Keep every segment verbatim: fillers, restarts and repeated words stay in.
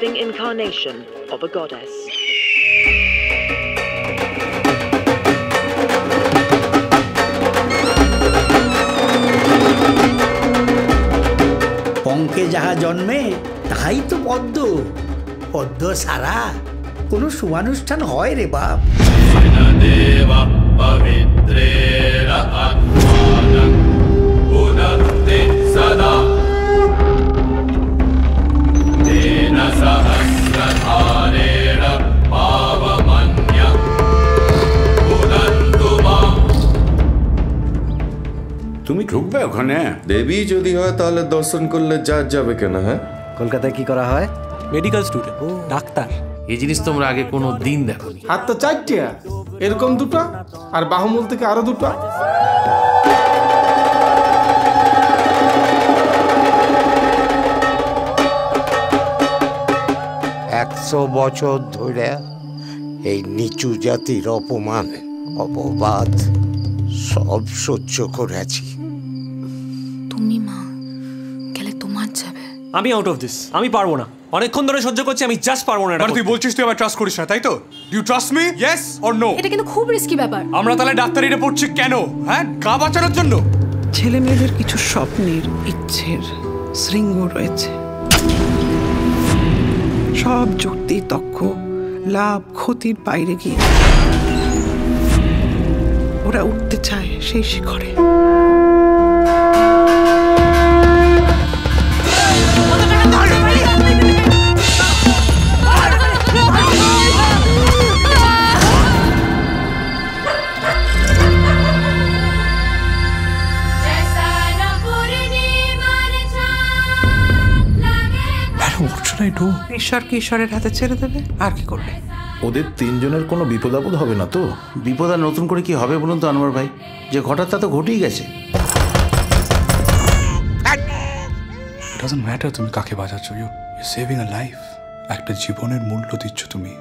living incarnation of a goddess. পঙ্কে যাহা জন্মে তাহাই তো পদ্ম। পদ্ম সারা কোনো শুভানুষ্ঠান হয় রে বাপ। তুমি ঢুকবে ওখানে? দেবী যদি হয় তাহলে দর্শন করলে যা যাবে কেন? হ্যাঁ, কলকাতায় কি করা হয়? Medical student, doctor. এই জিনিস তোমরা আগে কোনো দিন দেখোনি। হাত তো চারটিয়া, এরকম দুটো আর বাহুমূল থেকে আরো দুটো। একশো বছর ধরে এই নিচু জাতির অপমান অপবাদ সব সহ্য করেছি। তুমি মা গেলে তোমার যাবে। আমি আউট অফ দিস, আমি পারবো না। অনেকক্ষণ ধরে সহ্য করছি, আমি জাস্ট পারবো না। তুই বলছিস তুই আমায় ট্রাস্ট করিস না, তাই তো? You trust me? Yes or no? এটা কিন্তু খুব রিস্কি ব্যাপার। আমরা তাহলে ডাক্তারিতে পড়ছি কেন? হ্যাঁ, গা বাঁচানোর জন্য? ছেলে মেয়েদের কিছু স্বপ্নের, ইচ্ছের শৃঙ্গ রয়েছে। সব যুক্তি তক্ক লাভ ক্ষতির বাইরে গিয়ে ওরা উঠতে চায় সেই শিখরে। ঈশ্বরকে ঈশ্বরের হাতে ছেড়ে দেবে, আর কি করবে? ওদের তিনজনের কোনো বিপদ আপদ হবে না তো? বিপদ আর নতুন করে কি হবে বলুন তো আনোয়ার ভাই? যে ঘটার তা তো ঘটেই গেছে। It doesn't matter তুমি কাকে বাঁচাচ্ছ, you you saving a life. একটা জীবনের মূল্য দিচ্ছ তুমি।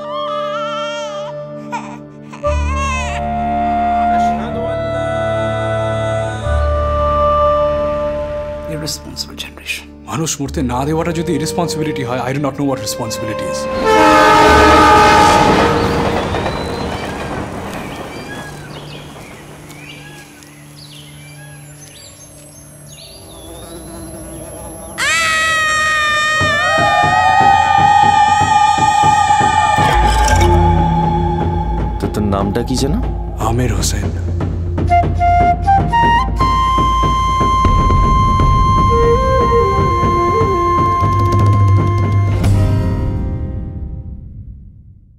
Irresponsible generation. মানুষ মরতে না দেওয়াটা যদি ইরেসপন্সিবিলিটি হয়, I do not know what responsibility is. তো তোর নামটা কি যেন? আমির হোসেন।